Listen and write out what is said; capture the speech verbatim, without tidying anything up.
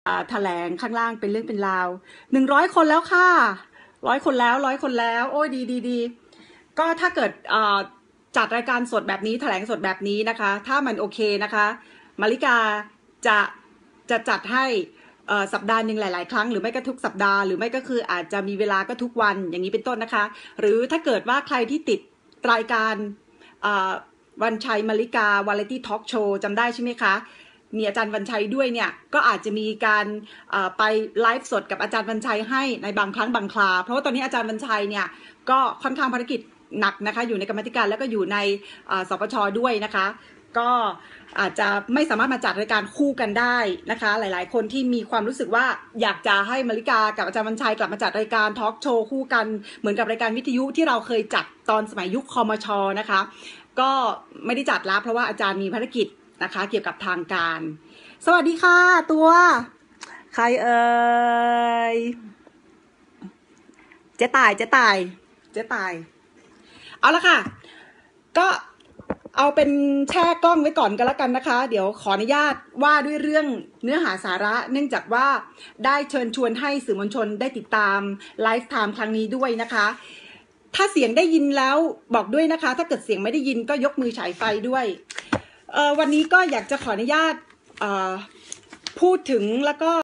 แถลงข้างล่างเป็นเรื่องเป็นราวหนึ่งร้อยคนแล้วค่ะร้อยคนแล้วร้อยคนแล้วโอ้ยดีดีดีก็ถ้าเกิดจัดรายการสดแบบนี้แถลงสดแบบนี้นะคะถ้ามันโอเคนะคะมาริกาจะจะจัดให้สัปดาห์หนึ่งหลายๆครั้งหรือไม่ก็ทุกสัปดาห์หรือไม่ก็คืออาจจะมีเวลาก็ทุกวันอย่างนี้เป็นต้นนะคะหรือถ้าเกิดว่าใครที่ติดรายการวันชัยมาริกาวาไรตี้ทอล์กโชว์จำได้ใช่ไหมคะมีอาจารย์วันชัยด้วยเนี่ยก็อาจจะมีการไปไลฟ์สดกับอาจารย์วันชัยให้ในบางครั้งบางคราเพราะว่าตอนนี้อาจารย์วันชัยเนี่ยก็ค่อนข้างภารกิจหนักนะคะอยู่ในกรรมธิการแล้วก็อยู่ในสปช.ด้วยนะคะก็อาจจะไม่สามารถมาจัดรายการคู่กันได้นะคะหลายๆคนที่มีความรู้สึกว่าอยากจะให้มาริกากับอาจารย์วันชัยกลับมาจัดรายการทอล์กโชว์คู่กันเหมือนกับรายการวิทยุที่เราเคยจัดตอนสมัยยุคคมช.นะคะก็ไม่ได้จัดแล้วเพราะว่าอาจารย์มีภารกิจนะคะเกี่ยวกับทางการสวัสดีค่ะตัวใครเอ่ยเจ๊ตายเจ๊ตายเจ๊ตายเอาละค่ะก็เอาเป็นแช่กล้องไว้ก่อนกันแล้วกันนะคะเดี๋ยวขออนุญาตว่าด้วยเรื่องเนื้อหาสาระเนื่องจากว่าได้เชิญชวนให้สื่อมวลชนได้ติดตามไลฟ์ไทม์ครั้งนี้ด้วยนะคะถ้าเสียงได้ยินแล้วบอกด้วยนะคะถ้าเกิดเสียงไม่ได้ยินก็ยกมือฉายไฟด้วยเอ่อวันนี้ก็อยากจะขออนุญาตเอ่อพูดถึงแล้วก็